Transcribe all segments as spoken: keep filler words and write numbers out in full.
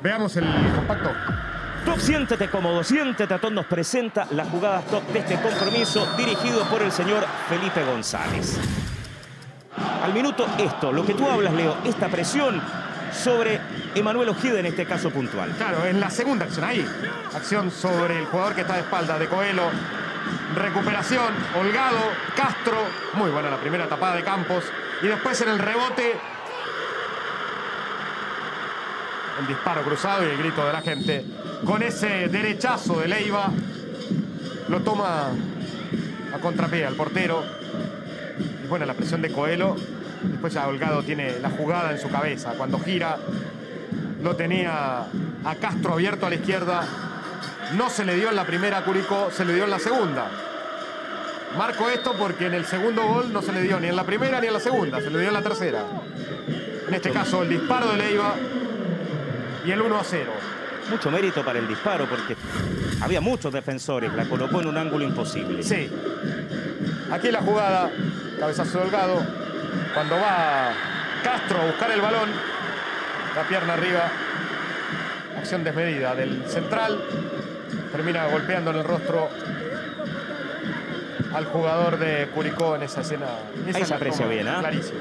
Veamos el compacto. Top, siéntete cómodo, siéntete. Atón nos presenta las jugadas top de este compromiso dirigido por el señor Felipe González. Al minuto esto, lo que tú hablas, Leo, esta presión sobre Emanuel Ojeda en este caso puntual. Claro, en la segunda acción, ahí. Acción sobre el jugador que está de espalda de Coelho. Recuperación, Holgado, Castro. Muy buena la primera tapada de Campos. Y después en el rebote, el disparo cruzado y el grito de la gente. Con ese derechazo de Leiva, lo toma a contrapié al portero. Y buena la presión de Coelho. Después ya Holgado tiene la jugada en su cabeza. Cuando gira, lo tenía a Castro abierto a la izquierda. No se le dio en la primera a Curicó, se le dio en la segunda. Marco esto porque en el segundo gol no se le dio ni en la primera ni en la segunda, se le dio en la tercera. En este caso el disparo de Leiva y el uno a cero. Mucho mérito para el disparo porque había muchos defensores, la colocó en un ángulo imposible. Sí. Aquí la jugada, cabezazo de Holgado. Cuando va Castro a buscar el balón, la pierna arriba, acción desmedida del central. Termina golpeando en el rostro al jugador de Curicó en esa escena. Esa Ahí se aprecia bien, ¿eh? Clarísimo.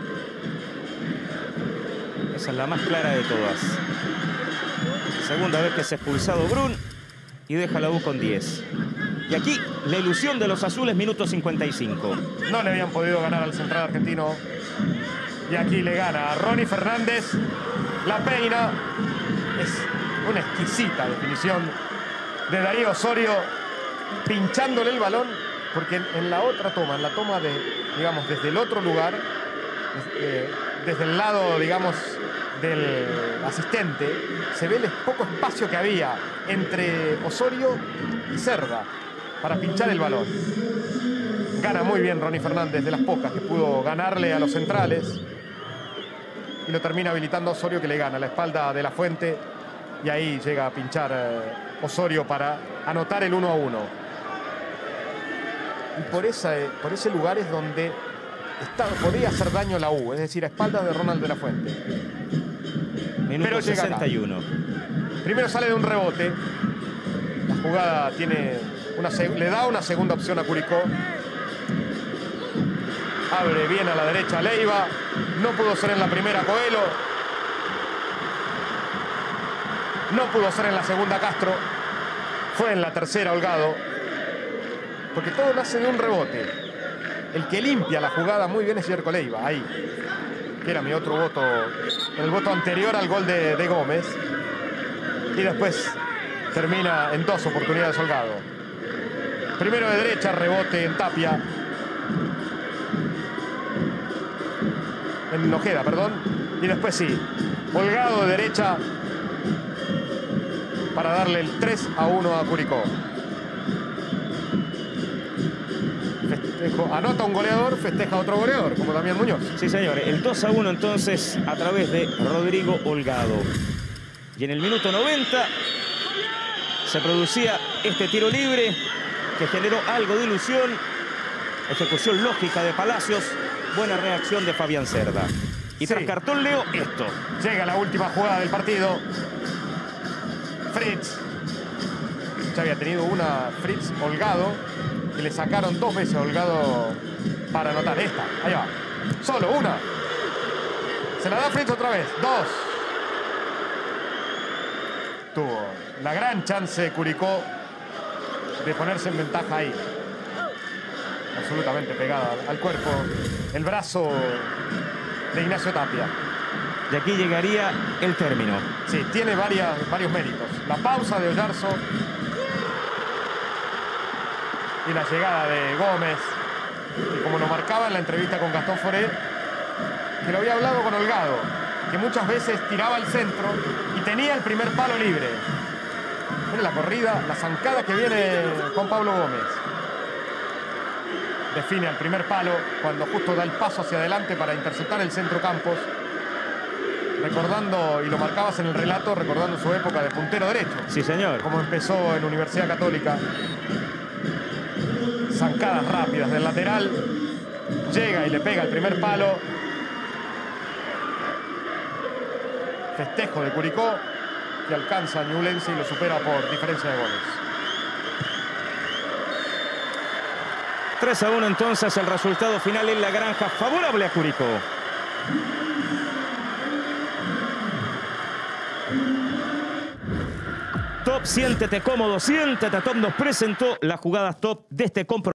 Esa es la más clara de todas. Segunda vez que es expulsado Brun y deja la U con diez. Y aquí la ilusión de los azules, minuto cincuenta y cinco. No le habían podido ganar al central argentino. Y aquí le gana a Ronnie Fernández. La peina. Es una exquisita definición de Darío Osorio, pinchándole el balón, porque en, en la otra toma, en la toma de, digamos, desde el otro lugar, desde, desde el lado, digamos, del asistente, se ve el poco espacio que había entre Osorio y Cerda para pinchar el balón. Gana muy bien Ronnie Fernández, de las pocas que pudo ganarle a los centrales, y lo termina habilitando a Osorio, que le gana a la espalda de La Fuente, y ahí llega a pinchar eh, Osorio para anotar el uno a uno. Y por, esa, por ese lugar es donde está, podía hacer daño la U, es decir, a espaldas de Ronald de La Fuente. Minuto Pero sesenta y uno. Primero sale de un rebote. La jugada tiene una, le da una segunda opción a Curicó. Abre bien a la derecha Leiva. No pudo ser en la primera Coelho. No pudo ser en la segunda Castro. Fue en la tercera Holgado. Porque todo nace de un rebote. El que limpia la jugada muy bien es Yerko Leiva. Ahí. Que era mi otro voto. En el voto anterior al gol de, de Gómez. Y después termina en dos oportunidades Holgado. Primero de derecha, rebote en Tapia. En Ojeda, perdón. Y después sí. Holgado de derecha. Para darle el tres a uno a Curicó. Festejo, anota un goleador, festeja otro goleador, como Damián Muñoz. Sí, señores. El dos a uno entonces a través de Rodrigo Holgado. Y en el minuto noventa se producía este tiro libre que generó algo de ilusión. Ejecución lógica de Palacios. Buena reacción de Fabián Cerda. Y sí. Tras cartón, Leo, esto. Llega la última jugada del partido. Fritz. Ya había tenido una Fritz Holgado. Y le sacaron dos veces a Holgado para anotar esta. Ahí va. Solo una. Se la da Fritz otra vez. Dos. Tuvo la gran chance de Curicó de ponerse en ventaja ahí. Absolutamente pegada al cuerpo. El brazo de Ignacio Tapia. Y aquí llegaría el término. Sí, tiene varias, varios méritos. La pausa de Oyarzo. Y la llegada de Gómez, que como lo marcaba en la entrevista con Gastón Foré, que lo había hablado con Holgado, que muchas veces tiraba al centro y tenía el primer palo libre. Miren la corrida, la zancada que viene Juan Pablo Gómez. Define al primer palo cuando justo da el paso hacia adelante para interceptar el centro Campos. Recordando, y lo marcabas en el relato, recordando su época de puntero derecho. Sí, señor. Como empezó en Universidad Católica. Zancadas rápidas del lateral. Llega y le pega el primer palo. Festejo de Curicó. que alcanza Ñublense y lo supera por diferencia de goles. tres a uno entonces el resultado final en La Granja, favorable a Curicó. Top, siéntete cómodo, siéntete. Top nos presentó las jugadas top de este compromiso.